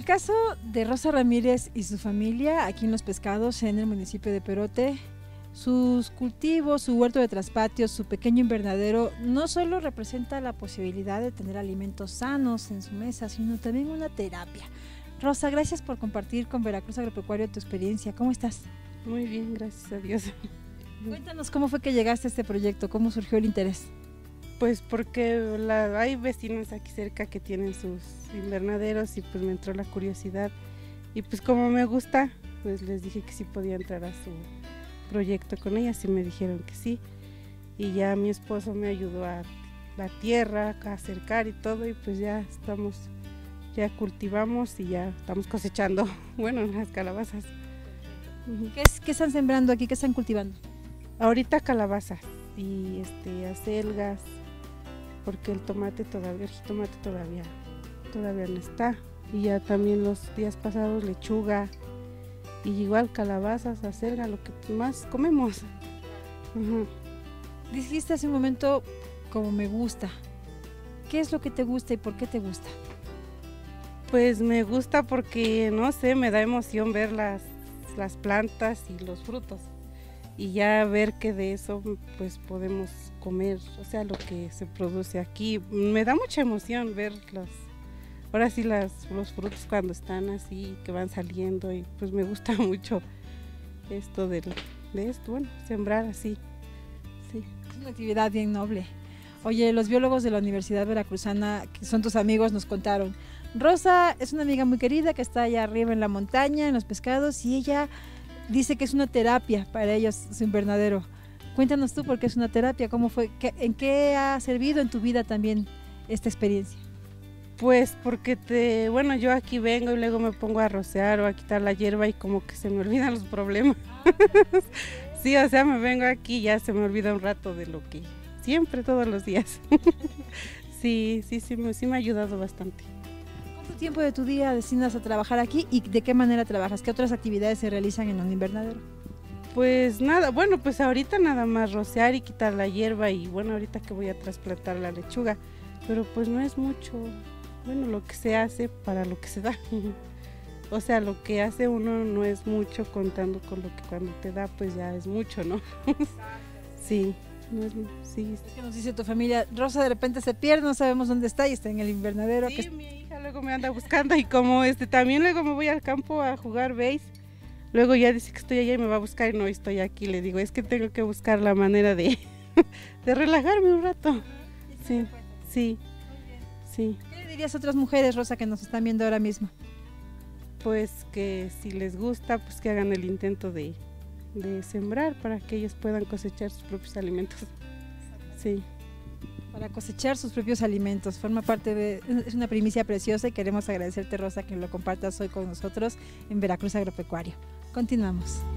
el caso de Rosa Ramírez y su familia aquí en Los Pescados, en el municipio de Perote, sus cultivos, su huerto de traspatios, su pequeño invernadero, no solo representa la posibilidad de tener alimentos sanos en su mesa, sino también una terapia. Rosa, gracias por compartir con Veracruz Agropecuario tu experiencia. ¿Cómo estás? Muy bien, gracias a Dios. Cuéntanos cómo fue que llegaste a este proyecto, cómo surgió el interés. Pues porque hay vecinos aquí cerca que tienen sus invernaderos y pues me entró la curiosidad y pues como me gusta, pues les dije que sí podía entrar a su proyecto con ellas y me dijeron que sí. Y ya mi esposo me ayudó a la tierra, a acercar y todo y pues ya cultivamos y ya estamos cosechando, bueno, las calabazas. ¿Qué están sembrando aquí? ¿Qué están cultivando? Ahorita calabazas y acelgas, porque el jitomate todavía no está. Y ya también los días pasados lechuga y igual calabazas, acelga, lo que más comemos. Dijiste hace un momento, como me gusta. ¿Qué es lo que te gusta y por qué te gusta? Pues me gusta porque, no sé, me da emoción ver las plantas y los frutos. Y ya ver que de eso pues podemos comer, o sea, lo que se produce aquí. Me da mucha emoción ver los frutos cuando están así, que van saliendo y pues me gusta mucho esto de esto, bueno, sembrar así, sí. Es una actividad bien noble. Oye, los biólogos de la Universidad Veracruzana, que son tus amigos, nos contaron. Rosa es una amiga muy querida que está allá arriba en la montaña, en Los Pescados, y ella dice que es una terapia para ellos, su invernadero. Cuéntanos tú por qué es una terapia, cómo fue, en qué ha servido en tu vida también esta experiencia. Pues porque yo aquí vengo y luego me pongo a rociar o a quitar la hierba y como que se me olvidan los problemas. Sí, o sea, me vengo aquí y ya se me olvida un rato de lo que siempre, todos los días. Sí, me ha ayudado bastante. ¿Cuánto tiempo de tu día destinas a trabajar aquí y de qué manera trabajas? ¿Qué otras actividades se realizan en un invernadero? Pues nada, bueno, pues ahorita nada más rociar y quitar la hierba y bueno, ahorita que voy a trasplantar la lechuga, pero pues no es mucho, bueno, lo que se hace para lo que se da. O sea, lo que hace uno no es mucho contando con lo que cuando te da pues ya es mucho, ¿no? Sí. Sí. Es que nos dice tu familia, Rosa de repente se pierde, no sabemos dónde está y está en el invernadero. Sí, mi hija luego me anda buscando y como también luego me voy al campo a jugar base, luego ya dice que estoy allá y me va a buscar y no estoy aquí, le digo, es que tengo que buscar la manera de relajarme un rato. Sí. ¿Qué le dirías a otras mujeres, Rosa, que nos están viendo ahora mismo? Pues que si les gusta, pues que hagan el intento de sembrar para que ellos puedan cosechar sus propios alimentos. Sí. Para cosechar sus propios alimentos, es una primicia preciosa y queremos agradecerte, Rosa, que lo compartas hoy con nosotros en Veracruz Agropecuario. Continuamos.